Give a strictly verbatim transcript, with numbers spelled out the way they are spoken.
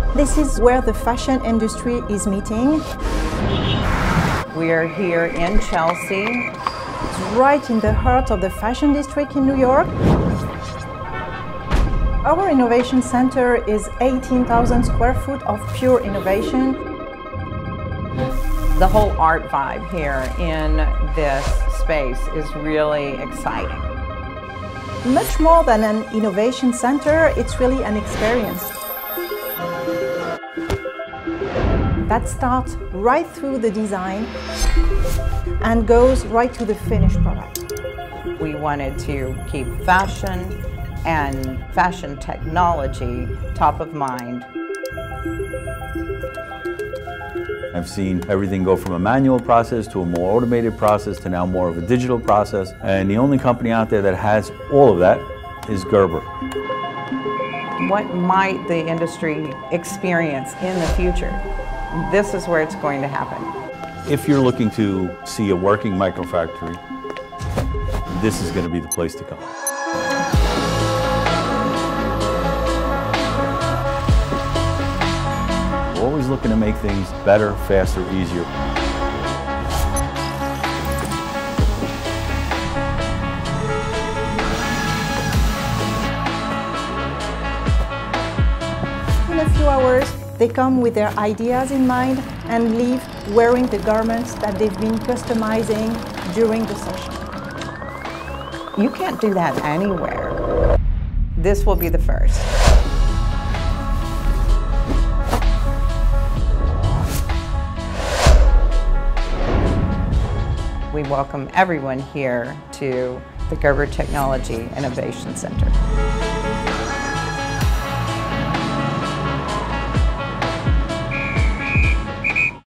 This is where the fashion industry is meeting. We are here in Chelsea. It's right in the heart of the fashion district in New York. Our innovation center is eighteen thousand square foot of pure innovation. The whole art vibe here in this space is really exciting. Much more than an innovation center, it's really an experience. That starts right through the design and goes right to the finished product. We wanted to keep fashion and fashion technology top of mind. I've seen everything go from a manual process to a more automated process to now more of a digital process. And the only company out there that has all of that is Gerber. What might the industry experience in the future? This is where it's going to happen. If you're looking to see a working microfactory, this is going to be the place to come. We're always looking to make things better, faster, easier. In a few hours, they come with their ideas in mind and leave wearing the garments that they've been customizing during the session. You can't do that anywhere. This will be the first. We welcome everyone here to the Gerber Technology Innovation Center.